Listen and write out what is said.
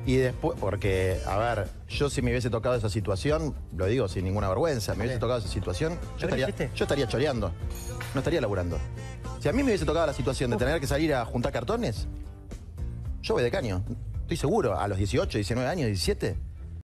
Y después, porque, a ver, yo si me hubiese tocado esa situación, lo digo sin ninguna vergüenza, me hubiese tocado esa situación, yo estaría choreando, no estaría laburando. Si a mí me hubiese tocado la situación de tener que salir a juntar cartones, yo voy de caño. Estoy seguro, a los 18, 19 años, 17...